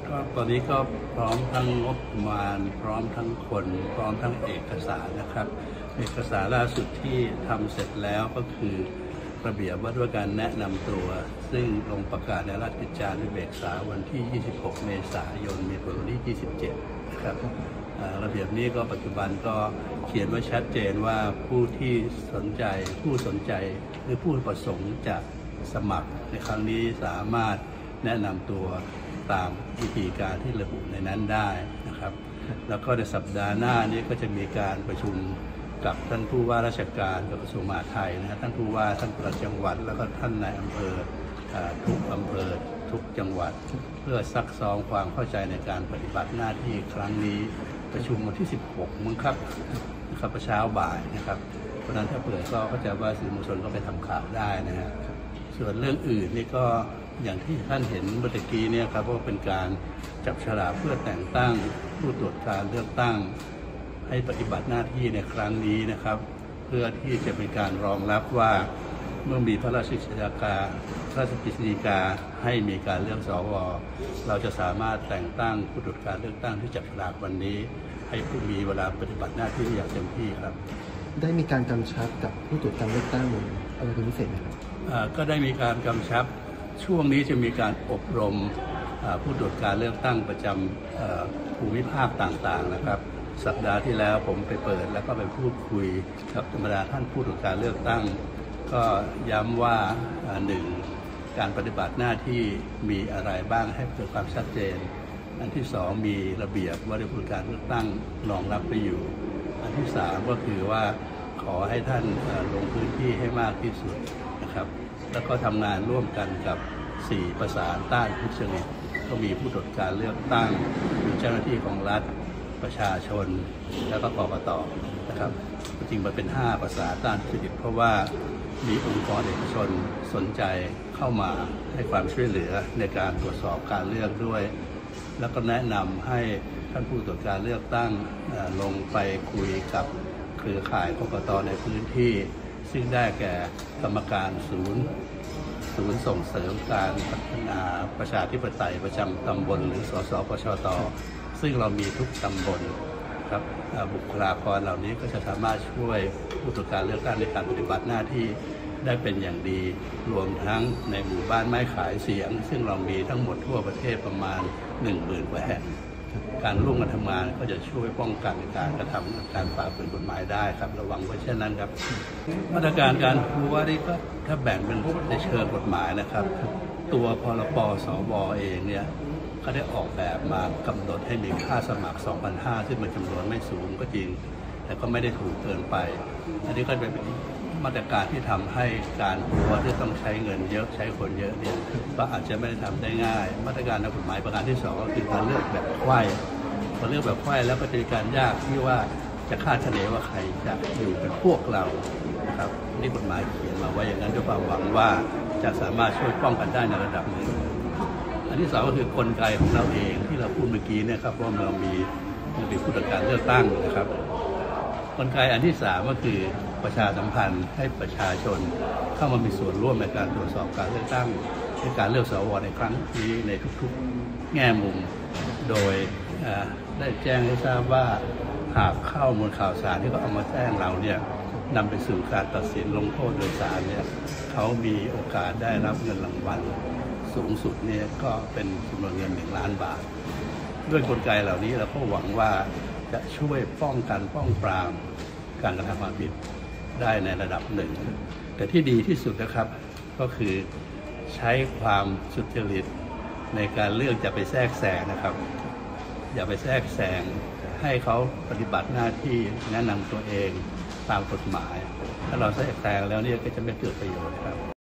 ก็ตอนนี้ก็พร้อมทั้งงบประมาณพร้อมทั้งคนพร้อมทั้งเอกสารนะครับเอกสารล่าสุดที่ทำเสร็จแล้วก็คือระเบียบว่าด้วยการแนะนำตัวซึ่งลงประกาศในราชกิจจานุเบกษาวันที่ 26 เมษายนมีผลวันที่ 27 นะครับระเบียบนี้ก็ปัจจุบันก็เขียนไว้ชัดเจนว่าผู้สนใจหรือผู้ประสงค์จะสมัครในครั้งนี้สามารถแนะนำตัวตามวิธีการที่ระบุในนั้นได้นะครับแล้วก็ในสัปดาห์หน้านี้ก็จะมีการประชุมกับท่านผู้ว่าราชการกระทรวงมหาดไทยนะท่านผู้ว่าท่านปลัดจังหวัดแล้วก็ท่านนายอำเภอทุกอำเภอทุกจังหวัดเพื่อซักซ้อมความเข้าใจในการปฏิบัติหน้าที่ครั้งนี้ประชุมวันที่ 16 มั้งครับเช้าบ่ายนะครับเพราะนั้นถ้าเปิดก็เข้าใจว่าสื่อมวลชนก็ไปทำข่าวได้นะฮะส่วนเรื่องอื่นนี่ก็อย่างที่ท่านเห็นเมื่อกี้เนี่ยครับว่าเป็นการจับฉลากเพื่อแต่งตั้งผู้ตรวจการเลือกตั้งให้ปฏิบัติหน้าที่ในครั้งนี้นะครับเพื่อที่จะเป็นการรองรับว่าเมื่อมีพระราชกฤษฎีกาให้มีการเลือกสวเราจะสามารถแต่งตั้งผู้ตรวจการเลือกตั้งที่จับฉลากวันนี้ให้ผู้มีเวลาปฏิบัติหน้าที่อย่างเต็มที่ครับได้มีการกำชับกับผู้ตรวจการเลือกตั้งอะไรเป็นพิเศษไหมครับก็ได้มีการกำชับช่วงนี้จะมีการอบรมผู้ตรวจการเลือกตั้งประจำภูมิภาคต่างๆนะครับสัปดาห์ที่แล้วผมไปเปิดแล้วก็ไปพูดคุยกับธรรมดาท่านผู้ตรวจการเลือกตั้งก็ย้ำว่า1การปฏิบัติหน้าที่มีอะไรบ้างให้เกิดความชัดเจนอันที่2มีระเบียบว่าด้วยผู้ตรวจการเลือกตั้งรองรับไปอยู่อันที่3ก็คือว่าขอให้ท่านลงพื้นที่ให้มากที่สุดนะครับแล้วก็ทำงานร่วมกันกับ4ประสานต้านทุจริตก็มีผู้ตรวจการเลือกตั้งมีเจ้าหน้าที่ของรัฐประชาชนแล้วก็กกต.นะครับจริงมันเป็น5ประสานต้านทุจริตเพราะว่ามีองค์กรเอกชนสนใจเข้ามาให้ความช่วยเหลือในการตรวจสอบการเลือกด้วยแล้วก็แนะนำให้ท่านผู้ตรวจการเลือกตั้งลงไปคุยกับเครือข่ายกกต.ในพื้นที่ซึ่งได้แก่กรรมการศูนย์ส่งเสริมการพัฒนาประชาธิปไตยประจำตำบลหรือสสปชต.ซึ่งเรามีทุกตำบลครับบุคลากรเหล่านี้ก็จะสามารถช่วยผู้ตรวจการเลือกตั้งในการปฏิบัติหน้าที่ได้เป็นอย่างดีรวมทั้งในหมู่บ้านไม้ขายเสียงซึ่งเรามีทั้งหมดทั่วประเทศประมาณ 10,000 กว่าแห่งการร่วมกันทำงานก็จะช่วยป้องกันการกระทำการฝ่าฝืนกฎหมายได้ครับระวังไว้เช่นนั้นครับมาตรการการพูว่านี่ก็ถ้าแบ่งเป็นในเชิงกฎหมายนะครับตัวพรป.สว.เองเนี่ยเขาได้ออกแบบมากำหนดให้มีค่าสมัคร 2,500 ซึ่งเป็นจำนวนไม่สูงก็จริงแต่ก็ไม่ได้ถูกเกินไปอันนี้ก็เป็นมาตรการที่ทำให้การพูว่าที่ต้องใช้เงินเยอะใช้คนเยอะเนี่ยก็อาจจะไม่ได้ทำได้ง่ายมาตรการทางกฎหมายประการที่2ก็คือการเลือกแบบไขว้พอเลือกแบบไขว้แล้วก็จะมีการยากที่ว่าจะคาดคะเนว่าใครจะอยู่เป็นพวกเรานะครับนี่กฎหมายเขียนมาไว้อย่างนั้นด้วยความหวังว่าจะสามารถช่วยป้องกันได้ในระดับหนึ่งอันที่2ก็คือกลไกของเราเองที่เราพูดเมื่อกี้เนี่ยครับว่าเรามีผู้ตรวจการเลือกตั้งนะครับกลไกอันที่3ก็คือประชาสัมพันธ์ให้ประชาชนเข้ามามีส่วนร่วมในการตรวจสอบการเลือกตั้งในการเลือกสวในครั้งนี้ในทุกๆแง่มุมโดยได้แจ้งให้ทราบว่าหากข้อมูลข่าวสารที่เขาเอามาแจ้งเราเนี่ยนำไปสู่การตัดสินลงโทษโดยศาลเนี่ยเขามีโอกาสได้รับเงินรางวัลสูงสุดเนี่ยก็เป็นจำนวนเงิน1 ล้านบาทด้วยกลไกเหล่านี้เราก็หวังว่าจะช่วยป้องกันป้องปรามการกระทำความผิดได้ในระดับหนึ่งแต่ที่ดีที่สุดนะครับก็คือใช้ความสุจริตในการเลือกจะไปแทรกแซงนะครับอย่าไปแทรกแซงให้เขาปฏิบัติหน้าที่แนะนำตัวเองตามกฎหมายถ้าเราแทรกแซงแล้วเนี่ยก็จะไม่เกิดประโยชน์ครับ